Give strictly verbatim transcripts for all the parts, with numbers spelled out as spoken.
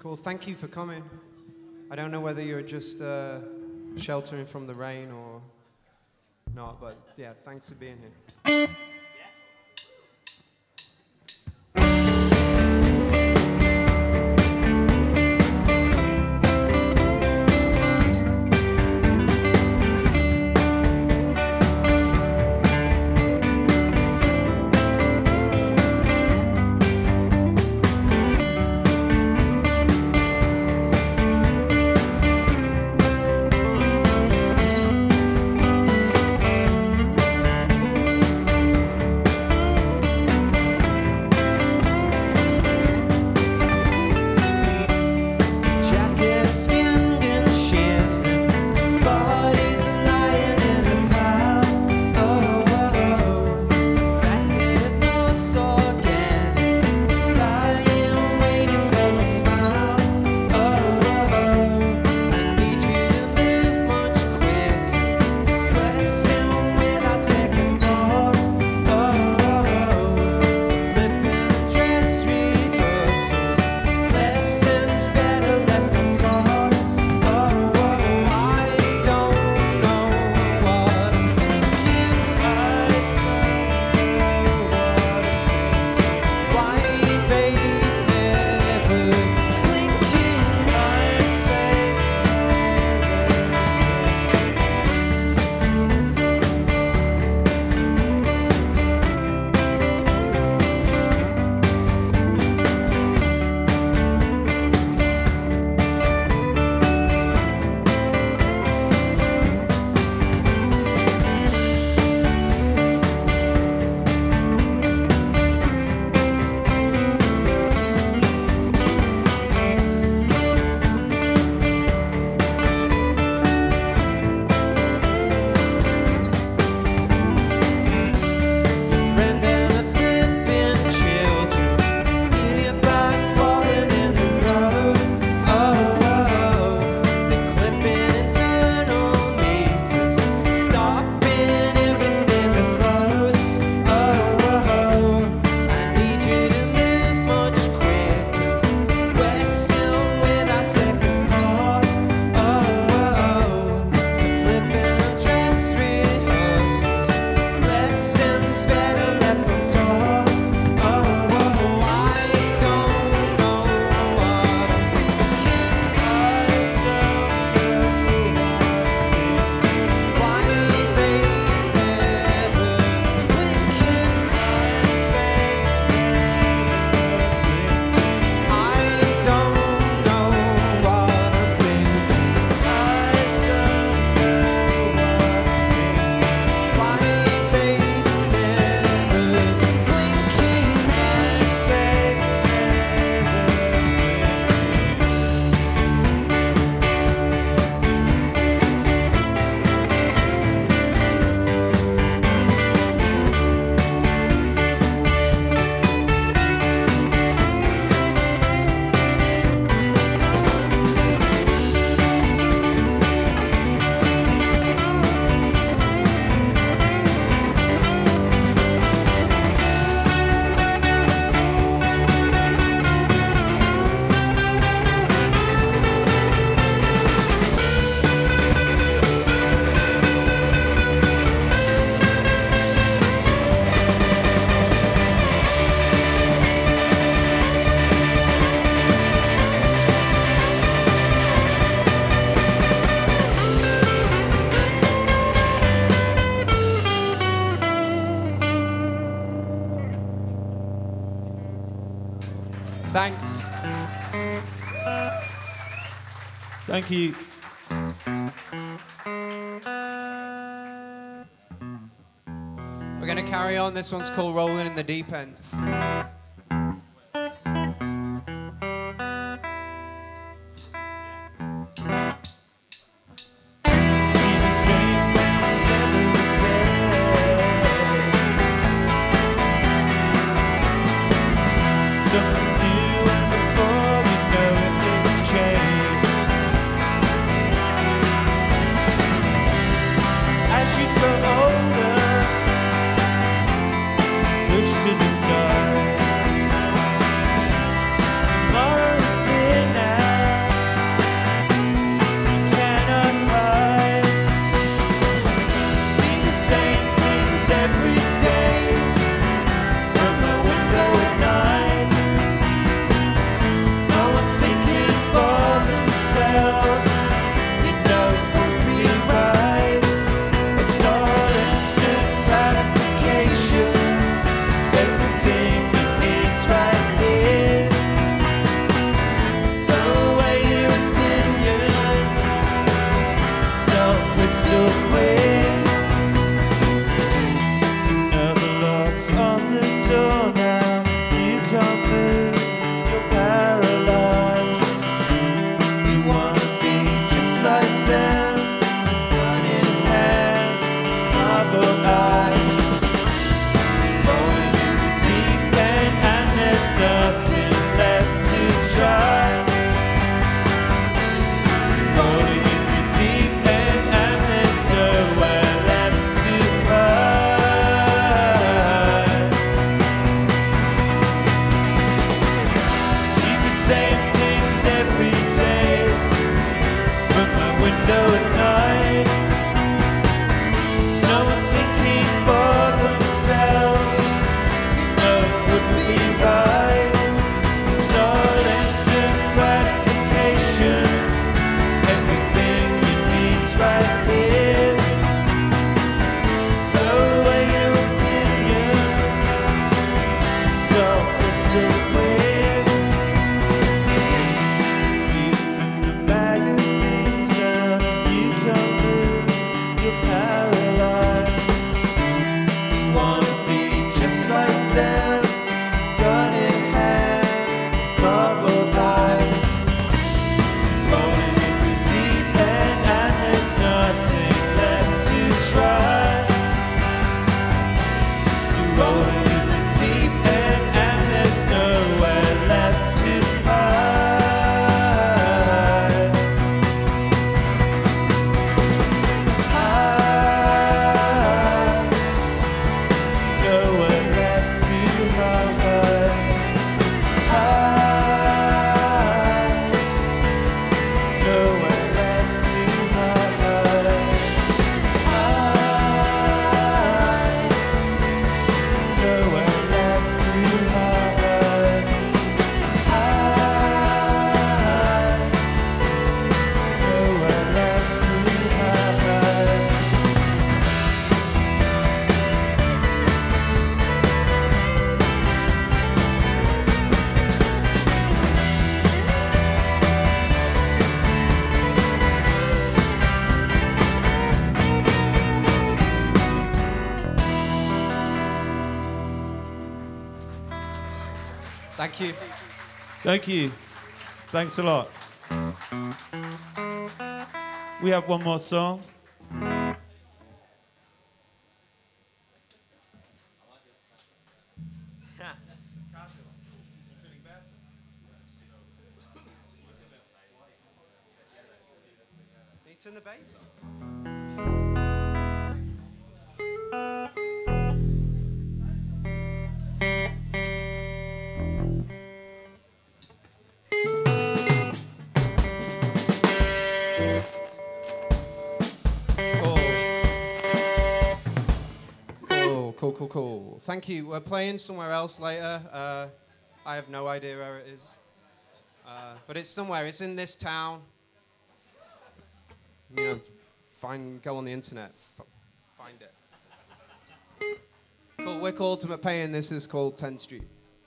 Cool, thank you for coming. I don't know whether you're just uh, sheltering from the rain or not, but yeah, thanks for being here. Thanks. Thank you. We're going to carry on. This one's called Rolling in the Deep End. Push to the side. crystal clear. Another lock on the door now. You can't move, you're paralyzed. You wanna be just like them, gun in hand, marble eyes. Rolling in the deep end and there's nothing left to try. Rolling in the deep end and there's nowhere left to hide. See the same things every day from my window at night. No one's thinking for themselves. You know it wouldn't be right. Silence and gratification. Everything you need's right here. Throw away your opinion. It's all crystal clear. See in the magazines now. You can't move, you're paralyzed. You wanna be just like them, gun in hand, marble eyes. Rolling in the deep end and there's nothing left to try. You're rolling in the deep end and there's nowhere left to hide. Hide. Nowhere left to hide. Hide. Nowhere left to hide. Hide. Nowhere left to hide. Hide. Nowhere left to hide. Thank you. Thank you. Thanks a lot. We have one more song. Can you turn the bass on? Cool. Cool, cool, cool. Thank you. We're playing somewhere else later. Uh, I have no idea where it is. Uh, but it's somewhere. It's in this town. You know, find, go on the internet. F find it. Cool. We're called Ultimate Pain. This is called tenth Street.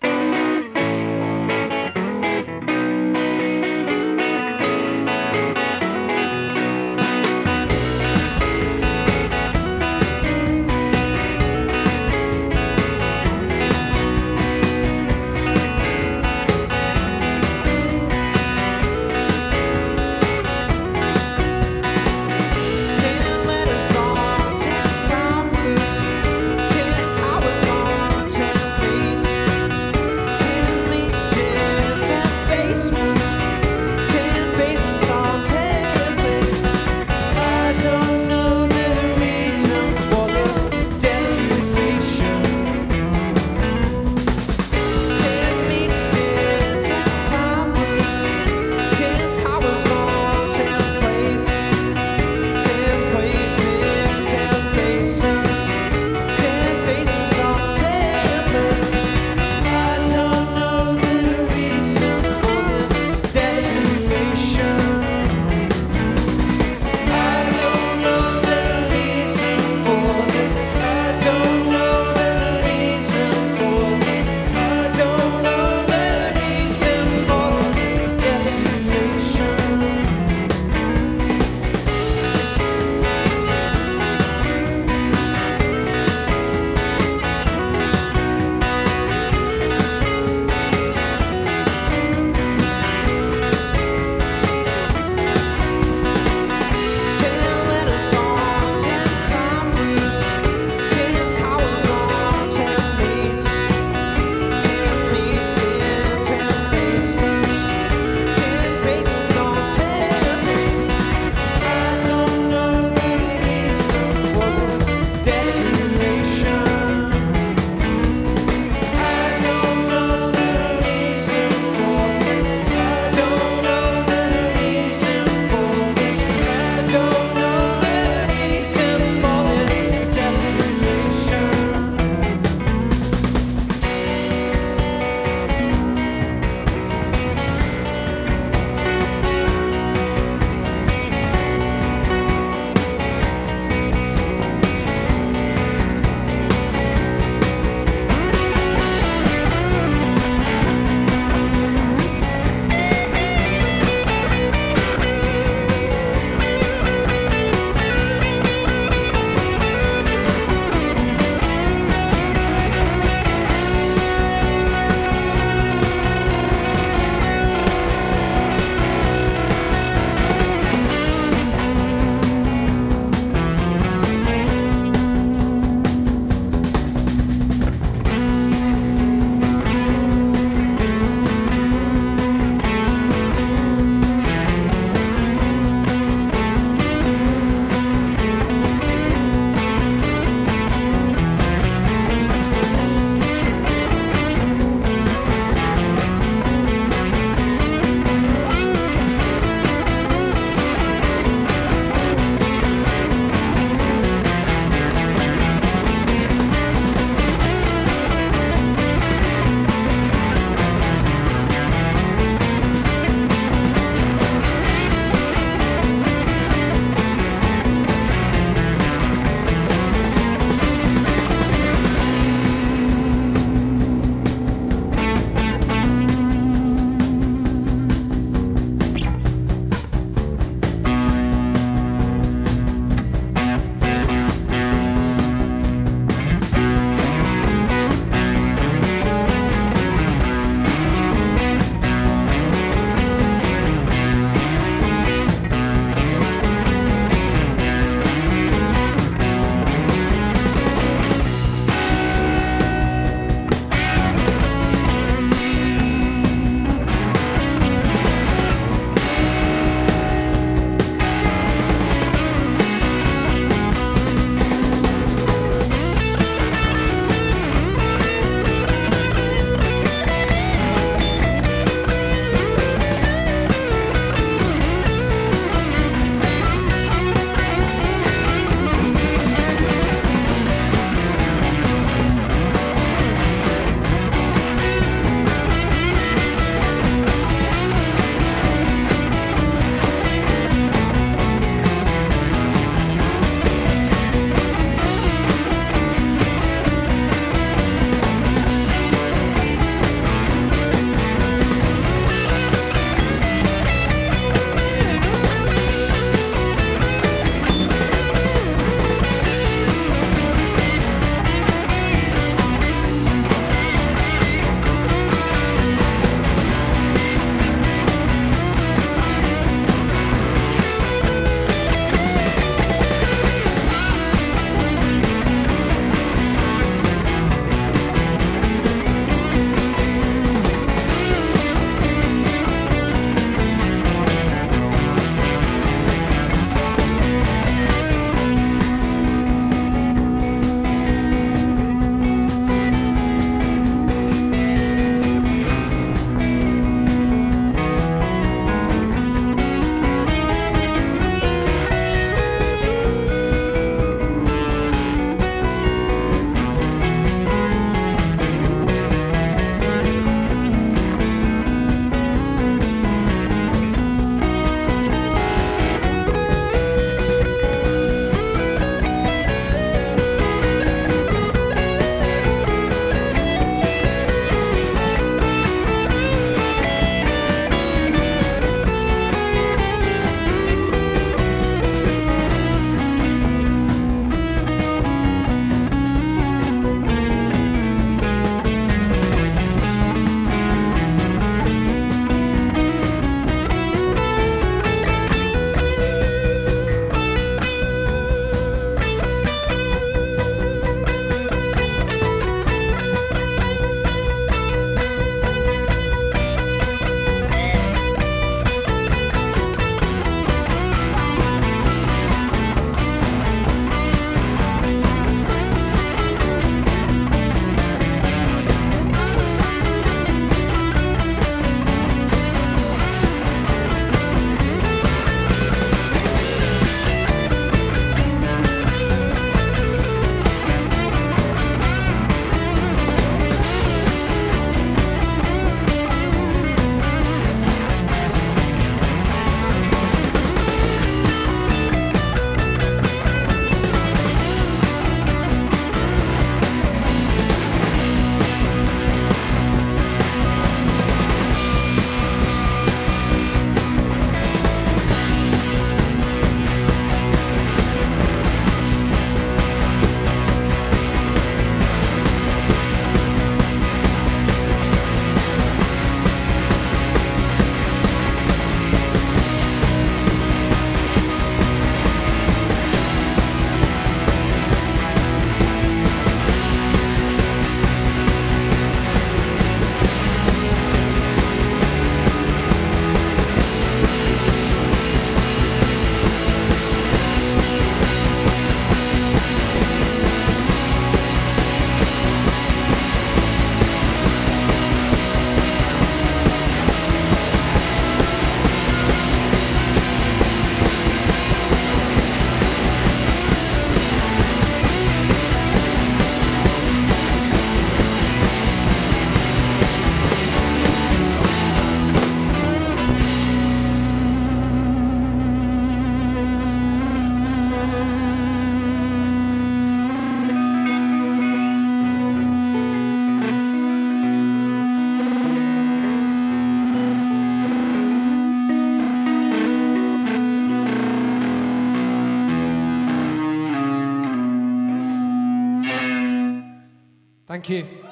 Ten letters on ten towers, ten towers on ten beats, ten meets in Thank you.